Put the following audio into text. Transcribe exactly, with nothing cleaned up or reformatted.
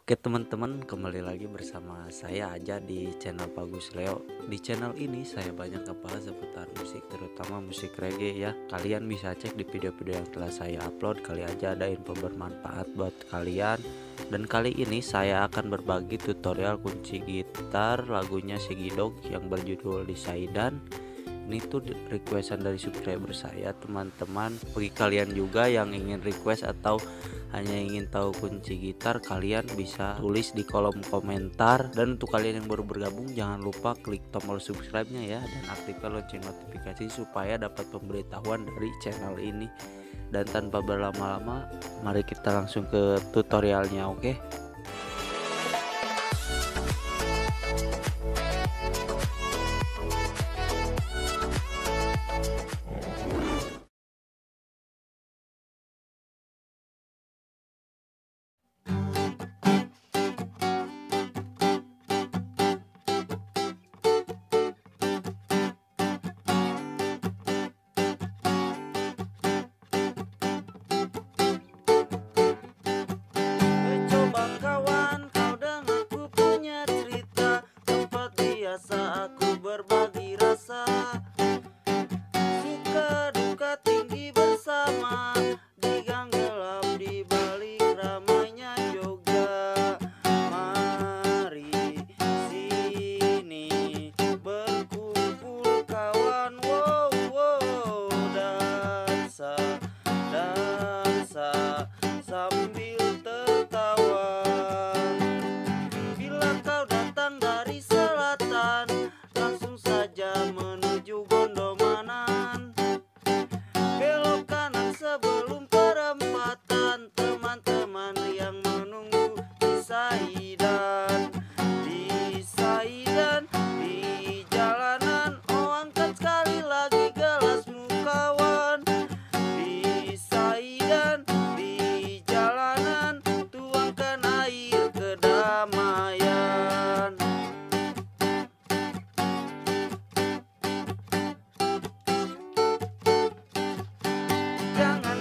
Oke teman-teman, kembali lagi bersama saya aja di channel Bagus Leo. Di channel ini saya banyak ngebahas seputar musik, terutama musik reggae ya. Kalian bisa cek di video-video yang telah saya upload, kali aja ada info bermanfaat buat kalian. Dan kali ini saya akan berbagi tutorial kunci gitar lagunya Segidog yang berjudul Disaidan. Ini tuh requestan dari subscriber saya teman-teman. Bagi kalian juga yang ingin request atau hanya ingin tahu kunci gitar, kalian bisa tulis di kolom komentar. Dan untuk kalian yang baru bergabung, jangan lupa klik tombol subscribe nya ya, dan aktifkan lonceng notifikasi supaya dapat pemberitahuan dari channel ini. Dan tanpa berlama-lama, mari kita langsung ke tutorialnya. Oke, coba kawan, kau dengarku punya cerita, tempat biasa aku berbagi rasa, suka duka tinggi bersama, di gang gelap di balik ramainya Jogja. Mari sini berkumpul kawan, wow wow, dansa dansa sambil tertawa. Bila kau datang dari selatan, langsung saja menuju Gondomanan. Belok kanan sebelum perempatan, teman-teman yang menunggu di Saidan. Di Saidan, di jalanan, oh angkat sekali lagi gelasmu kawan. Di Saidan, di jalanan, tuangkan air kedamaian. Jangan